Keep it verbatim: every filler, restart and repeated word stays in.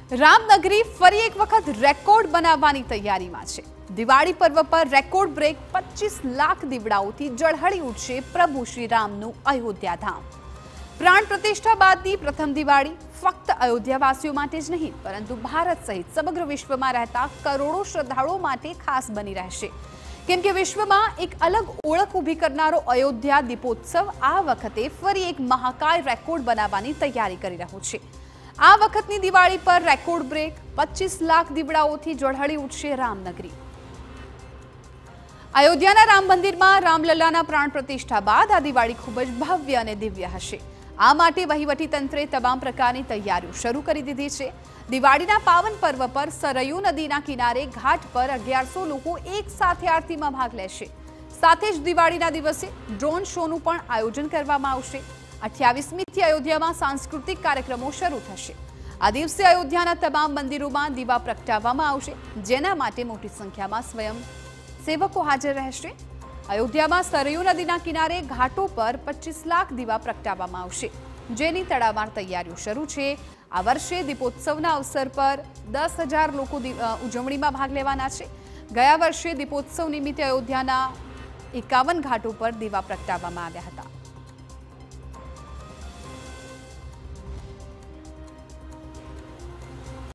રામનગરી ફરી એક વખત રેકોર્ડ બનાવવાની તૈયારીમાં છે। દિવાળી પર્વ પર રેકોર્ડ બ્રેક પચીસ લાખ દીવડાઓથી ઝળહળી ઉઠશે પ્રભુ શ્રી રામનું અયોધ્યા ધામ। પ્રાણ પ્રતિષ્ઠા બાદની પ્રથમ દિવાળી ફક્ત અયોધ્યાવાસીઓ માટે જ નહીં પરંતુ ભારત સહિત સમગ્ર વિશ્વમાં રહેતા કરોડો શ્રદ્ધાળુઓ માટે ખાસ બની રહેશે, કેમ કે વિશ્વમાં એક અલગ ઓળખ ઊભી કરનારો અયોધ્યા દીપોત્સવ આ વખતે ફરી એક મહાકાય રેકોર્ડ બનાવવાની તૈયારી કરી રહ્યો છે। આ વખતની દિવાળી પર રેકોર્ડ બ્રેક પચીસ લાખ દીવડાઓથી ઝળહળી ઉઠશે રામનગરી। અયોધ્યાના રામ મંદિરમાં રામલલ્લાના પ્રાણ પ્રતિષ્ઠા બાદ આ દિવાળી ખૂબ જ ભવ્ય અને દિવ્ય હશે। આ માટે વહીવટી તંત્રે તમામ પ્રકારની તૈયારીઓ શરૂ કરી દીધી છે। દિવાળીના પાવન પર્વ પર સરયુ નદીના કિનારે ઘાટ પર અગિયારસો લોકો એક સાથે આરતીમાં ભાગ લેશે। સાથે જ દિવાળીના દિવસે ડ્રોન શોનું પણ આયોજન કરવામાં આવશે। અઠ્યાવીસમીથી અયોધ્યામાં સાંસ્કૃતિક કાર્યક્રમો શરૂ થશે। આ દિવસે અયોધ્યાના તમામ મંદિરોમાં દીવા પ્રગટાવવામાં આવશે, જેના માટે મોટી સંખ્યામાં સ્વયં સેવકો હાજર રહેશે। અયોધ્યામાં સરયુ નદીના કિનારે ઘાટો પર પચીસ લાખ દીવા પ્રગટાવવામાં આવશે, જેની તડામાર તૈયારીઓ શરૂ છે। આ વર્ષે દીપોત્સવના અવસર પર દસ હજાર લોકો ઉજવણીમાં ભાગ લેવાના છે। ગયા વર્ષે દીપોત્સવ નિમિત્તે અયોધ્યાના એકાવન ઘાટો પર દીવા પ્રગટાવવામાં આવ્યા હતા।